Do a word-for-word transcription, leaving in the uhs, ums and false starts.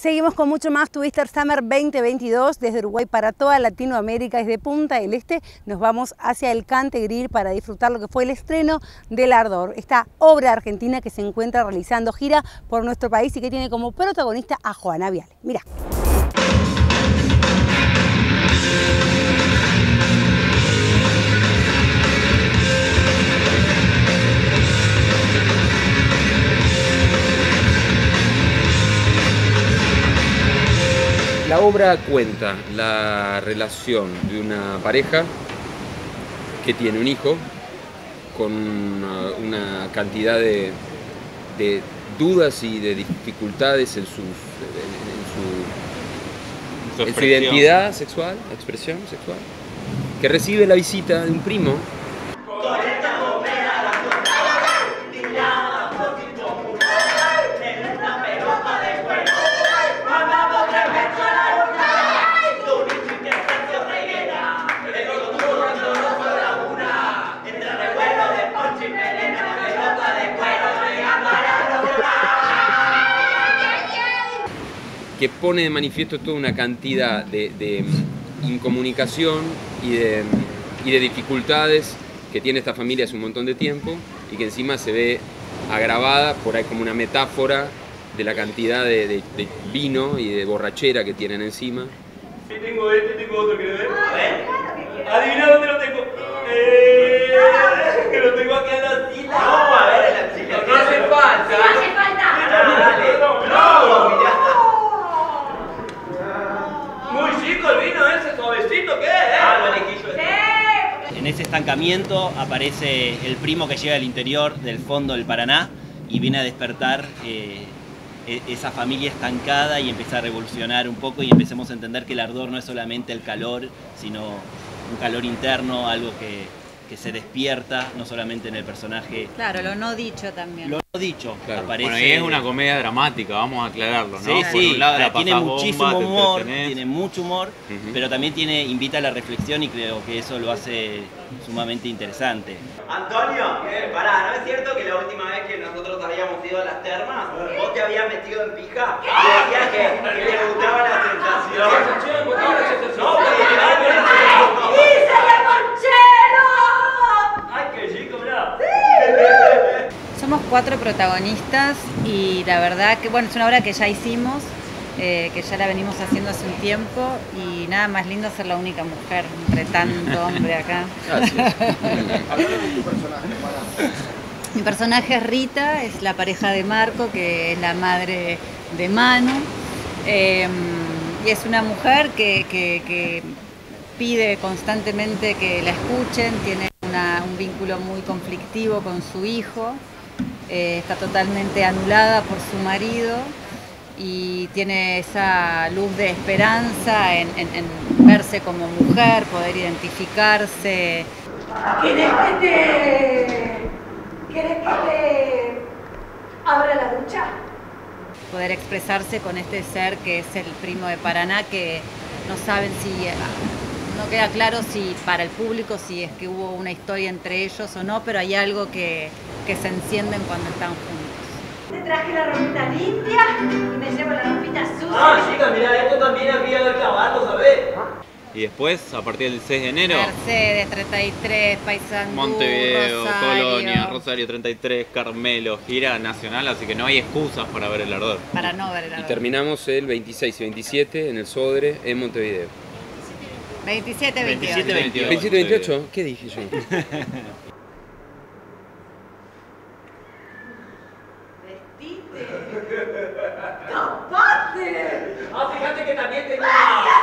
Seguimos con mucho más Twister Summer veinte veintidós desde Uruguay para toda Latinoamérica. Desde Punta del Este nos vamos hacia el Cantegrir para disfrutar lo que fue el estreno del Ardor, esta obra argentina que se encuentra realizando gira por nuestro país y que tiene como protagonista a Juana Viale. Mirá. La obra cuenta la relación de una pareja que tiene un hijo con una, una cantidad de, de dudas y de dificultades en, sus, en, en, su, en su identidad sexual, expresión sexual, que recibe la visita de un primo. Que pone de manifiesto toda una cantidad de, de incomunicación y de, y de dificultades que tiene esta familia hace un montón de tiempo y que encima se ve agravada por ahí como una metáfora de la cantidad de, de, de vino y de borrachera que tienen encima. Sí, tengo este, tengo otro, ¿querés ver? A ver. Adivina dónde lo tengo. Eh, que lo tengo aquí en la silla. No, a ver, en la silla. No hace falta. No hace falta. Dale. No, no, mirá. Muy chico el vino ese, suavecito, ¿qué? ¿Eh? Ah, lo elegí yo. Sí. En ese estancamiento aparece el primo que llega al interior del fondo del Paraná y viene a despertar eh, esa familia estancada y empieza a revolucionar un poco y empecemos a entender que el ardor no es solamente el calor, sino un calor interno, algo que, que se despierta, no solamente en el personaje. Claro, lo no dicho también. Lo no dicho, claro. Aparece... Bueno, y es una comedia dramática, vamos a aclararlo, ¿no? Sí, Por sí, un lado la tiene pasás muchísimo bomba, te humor, entretenés. tiene mucho humor, Uh-huh. pero también tiene, invita a la reflexión y creo que eso lo hace sumamente interesante. Antonio, pará, ¿no es cierto que la última vez que nosotros habíamos ido a las termas, vos te habías metido en pija y decías que, que te gustaba la sensación? No, ¡Y se le manchero! ¡Ay, qué chico, mirá! Somos cuatro protagonistas y la verdad que, bueno, es una obra que ya hicimos, eh, que ya la venimos haciendo hace un tiempo y nada más lindo ser la única mujer entre tanto hombre acá. Gracias. Mi personaje es Rita, es la pareja de Marco, que es la madre de Manu, eh, y es una mujer que, que, que pide constantemente que la escuchen, tiene una, un vínculo muy conflictivo con su hijo, eh, está totalmente anulada por su marido y tiene esa luz de esperanza en, en, en verse como mujer, poder identificarse. ¿Quieres que te... ¿Quieres que te... abra la ducha? Poder expresarse con este ser que es el primo de Paraná, que no saben si... No queda claro si para el público si es que hubo una historia entre ellos o no, pero hay algo que, que se encienden cuando están juntos. Te traje la ropita limpia y me llevo la ropita sucia. Ah, chica, mirá, esto también había que clavarlo, ¿sabés? Y después, a partir del seis de enero, Mercedes, treinta y tres, Paysandú, Montevideo, Rosario. Colonia, Rosario treinta y tres, Carmelo, gira nacional, así que no hay excusas para ver el Ardor. Para no ver el Y Ardor. terminamos el veintiséis y veintisiete en el Sodre, en Montevideo. veintisiete, veintiocho. veintisiete, veintiocho. ¿veintisiete veintiocho? ¿Qué dije yo? Vestite. ¡Tapate! Ah, fíjate que también tenía...